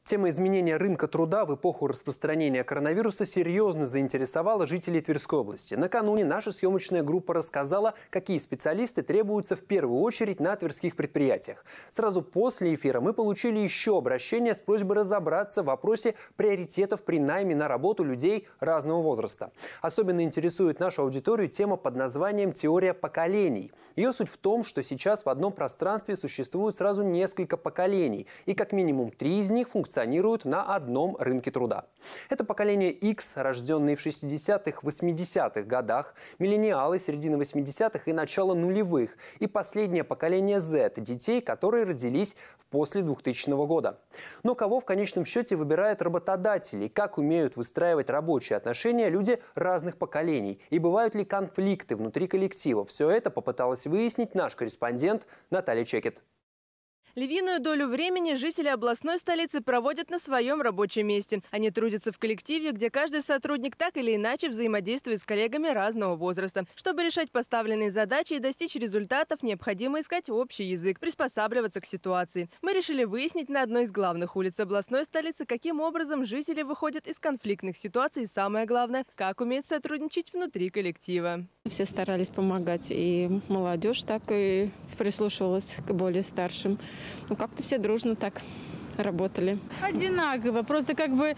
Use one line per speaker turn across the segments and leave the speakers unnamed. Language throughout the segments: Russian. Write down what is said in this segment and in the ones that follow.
Тема изменения рынка труда в эпоху распространения коронавируса серьезно заинтересовала жителей Тверской области. Накануне наша съемочная группа рассказала, какие специалисты требуются в первую очередь на тверских предприятиях. Сразу после эфира мы получили еще обращение с просьбой разобраться в вопросе приоритетов при найме на работу людей разного возраста. Особенно интересует нашу аудиторию тема под названием «Теория поколений». Ее суть в том, что сейчас в одном пространстве существует сразу несколько поколений, и как минимум 3 из них функционируют на одном рынке труда. Это поколение X, рожденные в 60-х, 80-х годах, миллениалы середины 80-х и начала нулевых, и последнее поколение Z, детей, которые родились после 2000 года. Но кого в конечном счете выбирают работодатели, как умеют выстраивать рабочие отношения люди разных поколений, и бывают ли конфликты внутри коллектива? Все это попыталась выяснить наш корреспондент Наталья Чекет.
Львиную долю времени жители областной столицы проводят на своем рабочем месте. Они трудятся в коллективе, где каждый сотрудник так или иначе взаимодействует с коллегами разного возраста. Чтобы решать поставленные задачи и достичь результатов, необходимо искать общий язык, приспосабливаться к ситуации. Мы решили выяснить на одной из главных улиц областной столицы, каким образом жители выходят из конфликтных ситуаций и, самое главное, как умеют сотрудничать внутри коллектива.
Все старались помогать, и молодежь так и прислушивалась к более старшим. Ну, как-то все дружно так работали.
Одинаково, просто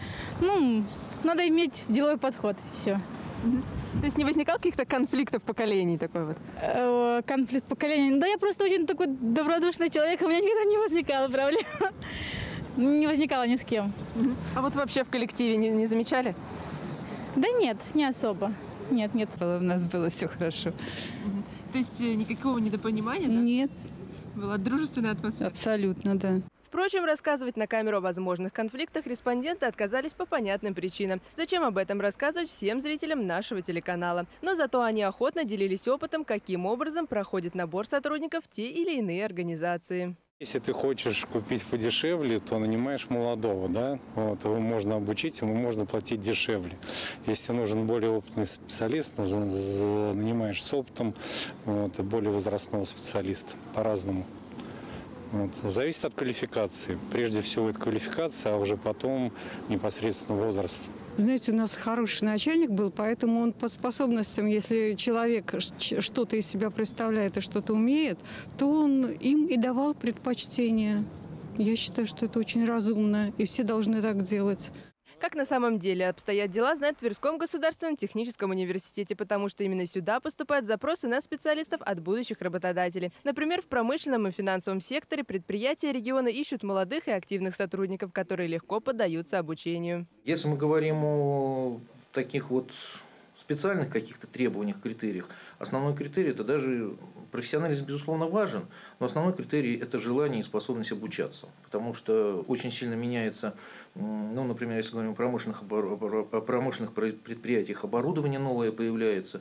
надо иметь деловой подход, все.
То есть не возникало каких-то конфликтов поколений такой вот?
Конфликт поколений? Да я просто очень такой добродушный человек, у меня никогда не возникало проблем. Не возникало ни с кем.
А вот вообще в коллективе не замечали?
Да нет, не особо. Нет.
У нас было все хорошо.
То есть никакого недопонимания, да?
Нет.
Была дружественная атмосфера?
Абсолютно, да.
Впрочем, рассказывать на камеру о возможных конфликтах респонденты отказались по понятным причинам. Зачем об этом рассказывать всем зрителям нашего телеканала? Но зато они охотно делились опытом, каким образом проходит набор сотрудников в те или иные организации.
Если ты хочешь купить подешевле, то нанимаешь молодого, да? Вот, его можно обучить, ему можно платить дешевле. Если нужен более опытный специалист, нанимаешь с опытом более возрастного специалиста по-разному. Зависит от квалификации. Прежде всего это квалификация, а уже потом непосредственно возраст.
Знаете, у нас хороший начальник был, поэтому он по способностям, если человек что-то из себя представляет и что-то умеет, то он им и давал предпочтение. Я считаю, что это очень разумно, и все должны так делать.
Как на самом деле обстоят дела, знают в Тверском государственном техническом университете, потому что именно сюда поступают запросы на специалистов от будущих работодателей. Например, в промышленном и финансовом секторе предприятия региона ищут молодых и активных сотрудников, которые легко поддаются обучению.
Если мы говорим о таких специальных каких-то требованиях, критериях, основной критерий – это даже профессионализм, безусловно, важен, но основной критерий – это желание и способность обучаться. Потому что очень сильно меняется, например, если говорим о промышленных предприятиях, оборудование новое появляются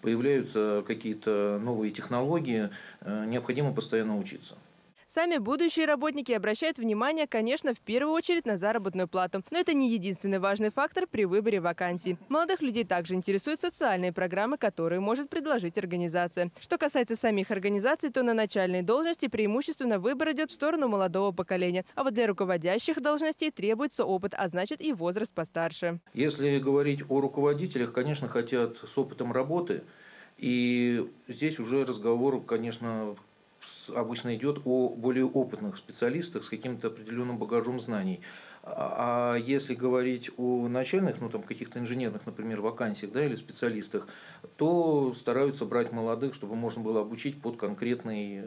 какие-то новые технологии, необходимо постоянно учиться.
Сами будущие работники обращают внимание, конечно, в первую очередь на заработную плату. Но это не единственный важный фактор при выборе вакансий. Молодых людей также интересуют социальные программы, которые может предложить организация. Что касается самих организаций, то на начальной должности преимущественно выбор идет в сторону молодого поколения. А вот для руководящих должностей требуется опыт, а значит и возраст постарше.
Если говорить о руководителях, конечно, хотят с опытом работы. И здесь уже разговор, конечно, обычно идет о более опытных специалистах с каким-то определенным багажом знаний. А если говорить о начальных, каких-то инженерных, например, вакансиях, или специалистах, то стараются брать молодых, чтобы можно было обучить под конкретные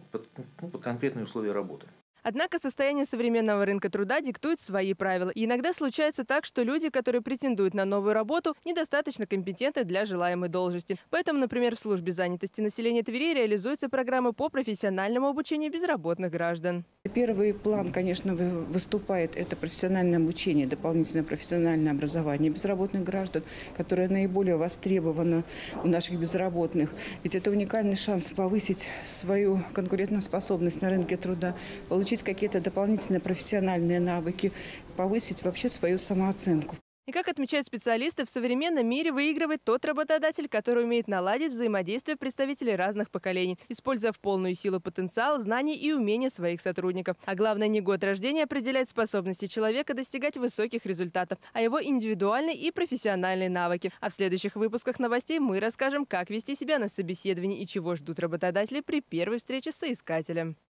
условия работы.
Однако состояние современного рынка труда диктует свои правила. И иногда случается так, что люди, которые претендуют на новую работу, недостаточно компетентны для желаемой должности. Поэтому, например, в службе занятости населения Твери реализуются программы по профессиональному обучению безработных граждан.
Первый план, конечно, выступает это профессиональное обучение, дополнительное профессиональное образование безработных граждан, которое наиболее востребовано у наших безработных. Ведь это уникальный шанс повысить свою конкурентоспособность на рынке труда, получить какие-то дополнительные профессиональные навыки, повысить вообще свою самооценку.
И как отмечают специалисты, в современном мире выигрывает тот работодатель, который умеет наладить взаимодействие представителей разных поколений, используя в полную силу потенциал, знания и умения своих сотрудников. А главное, не год рождения определяет способности человека достигать высоких результатов, а его индивидуальные и профессиональные навыки. А в следующих выпусках новостей мы расскажем, как вести себя на собеседовании и чего ждут работодатели при первой встрече с соискателем.